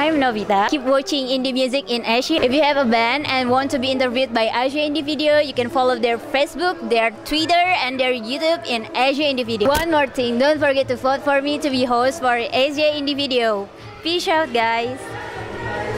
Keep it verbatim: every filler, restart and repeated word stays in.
I'm Novita. Keep watching indie music in Asia. If you have a band and want to be interviewed by Asia Indie Video, you can follow their Facebook, their Twitter, and their YouTube in Asia Indie Video. One more thing, don't forget to vote for me to be host for Asia Indie Video. Peace out, guys.